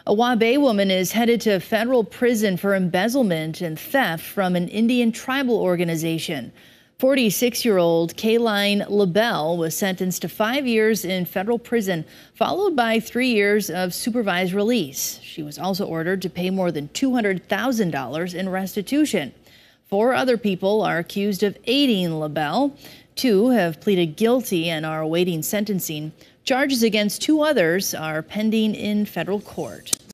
A Waubay woman is headed to federal prison for embezzlement and theft from an Indian tribal organization. 46-year-old Kayline LaBelle was sentenced to 5 years in federal prison, followed by 3 years of supervised release. She was also ordered to pay more than $200,000 in restitution. 4 other people are accused of aiding LaBelle. 2 have pleaded guilty and are awaiting sentencing. Charges against 2 others are pending in federal court.